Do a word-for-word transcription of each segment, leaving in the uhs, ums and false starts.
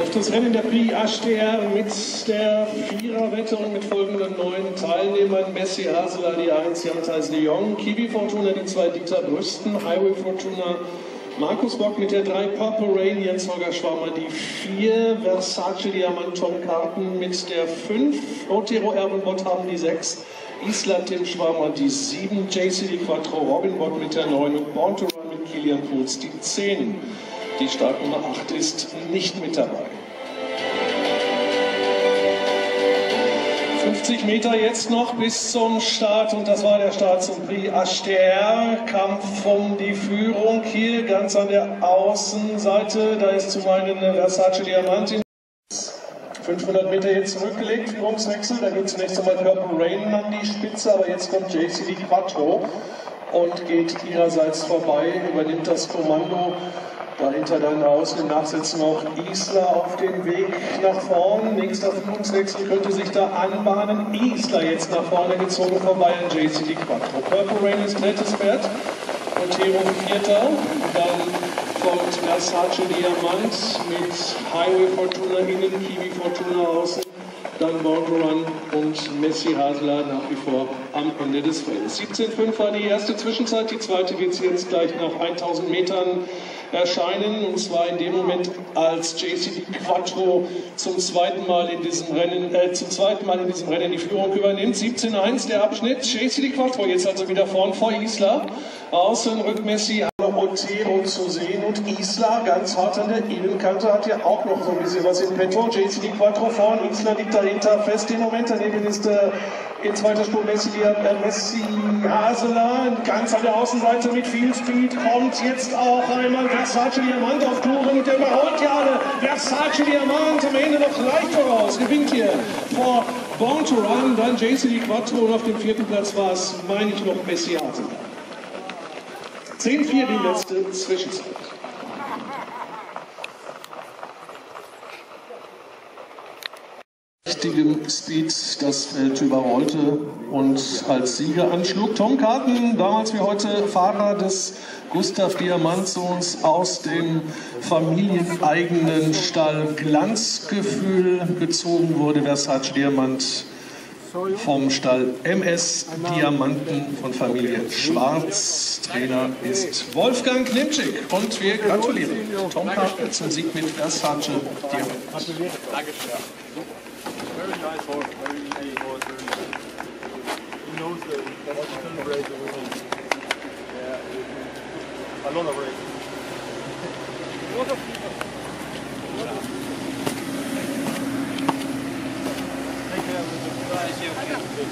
Läuft das Rennen der Prix H D R mit der Viererwette und mit folgenden neun Teilnehmern: Messi Hasler, die eins, Jantais de Jong, Kiwi Fortuna, die zwei, Dieter Brüsten, Highway Fortuna, Markus Bock mit der drei, Purple Rain, Jens Holger Schwammer die vier, Versace Diamant Tom Karten mit der fünf, Otero Erwin Bott haben die sechs, Island Tim Schwammer die sieben, J C die Quattro, Robin Bott mit der neun und Born to Run mit Kilian Puls die zehn. Die Startnummer acht ist nicht mit dabei. fünfzig Meter jetzt noch bis zum Start und das war der Start zum Prix H D R. Kampf um die Führung hier ganz an der Außenseite. Da ist zum einen Versace Diamant. fünfhundert Meter jetzt zurückgelegt, Führungswechsel. Da geht zunächst einmal Purple Rain an die Spitze, aber jetzt kommt J C die Quattro und geht ihrerseits vorbei, übernimmt das Kommando. Dahinter dann außen im Nachsitzen auch Isla auf dem Weg nach vorn. Nächster Führungswechsel könnte sich da anbahnen. Isla jetzt nach vorne gezogen vorbei an J C die Quattro. Purple Rain ist drittes Pferd. Otero vierter. Dann kommt Versace Diamant mit Highway Fortuna innen, Kiwi Fortuna außen. Dann Born to Run und Messi Hasler nach wie vor am Ende des Feldes. siebzehn Komma fünf war die erste Zwischenzeit, die zweite wird jetzt gleich nach tausend Metern erscheinen, und zwar in dem Moment, als J C die Quattro zum zweiten Mal in diesem Rennen, äh, zum zweiten Mal in diesem Rennen die Führung übernimmt. siebzehn Komma eins der Abschnitt, J C die Quattro jetzt also wieder vorn vor Isla. Außen rückt Messi Otero zu sehen und Isla ganz hart an der Innenkante hat ja auch noch so ein bisschen was in petto. J C die Quattro vorn, Isla liegt dahinter fest im Moment, daneben ist äh, in zweiter Spur Messi, äh, Messi Hasler, ganz an der Außenseite mit viel Speed, kommt jetzt auch einmal Versace Diamant auf Touren und der überholt ja alle. Versace Diamant am Ende noch leicht voraus, gewinnt hier vor Born to Run, dann J C die Quattro und auf dem vierten Platz war es, meine ich, noch Messi Hasler. zehn vier die letzte Zwischenzeit. Richtigem Speed das Feld überrollte und als Sieger anschlug. Tom Karten, damals wie heute Fahrer des Gustav Diamantsohns aus dem familieneigenen Stall Glanzgefühl. Gezogen wurde Versace Diamant vom Stall M S Diamanten von Familie Schwarz. Trainer ist Wolfgang Klimczyk und wir gratulieren Tom Karten zum Sieg mit Versace Diamant. Very nice horse, very easy horse, very nice. He knows the, what to celebrate the winning. Yeah, a lot of races. A lot of people. A lot of people. Take care of the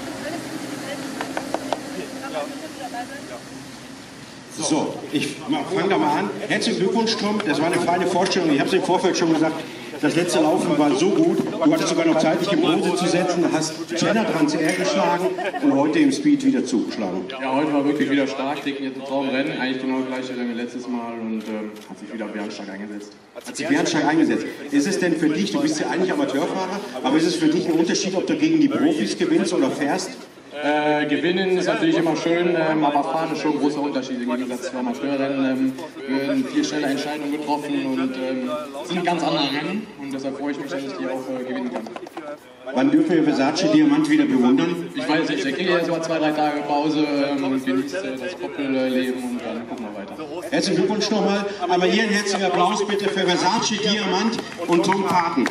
So, ich fange da mal an. Herzlichen Glückwunsch, Tom. Das war eine feine Vorstellung. Ich habe es im Vorfeld schon gesagt. Das letzte Laufen war so gut, du hattest sogar noch Zeit, dich im Hose zu setzen, hast Jenner Transr geschlagen und heute im Speed wieder zugeschlagen. Ja, heute war wirklich wieder stark, Technik jetzt Traumrennen, eigentlich genau das gleiche Rennen wie letztes Mal und ähm, hat sich wieder bärenstark eingesetzt. Hat sich bärenstark eingesetzt. Ist es denn für dich, du bist ja eigentlich Amateurfahrer, aber ist es für dich ein Unterschied, ob du gegen die Profis gewinnst oder fährst? Äh, gewinnen ist natürlich immer schön, ähm, aber fahren ist schon ein großer Unterschied im Gegensatz zu Amateurrennen. Ähm, werden viel schneller Entscheidungen getroffen und ähm, sind ganz andere Rennen und deshalb freue ich mich, dass ich die auch äh, gewinnen kann. Wann dürfen wir Versace Diamant wieder bewundern? Ich weiß nicht, der kriegt jetzt mal zwei, drei Tage Pause ähm, und genießt äh, das Koppelleben und dann gucken wir weiter. Herzlichen Glückwunsch nochmal, aber hier einen herzlichen Applaus bitte für Versace Diamant und Tom Karten.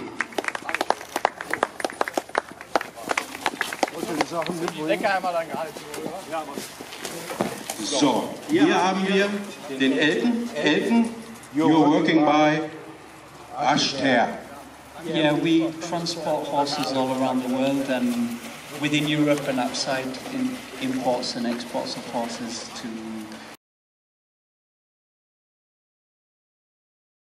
So, hier haben wir den Elton. Elton, you're working by H D R. Yeah, we transport horses all around the world and within Europe and outside in imports and exports of horses to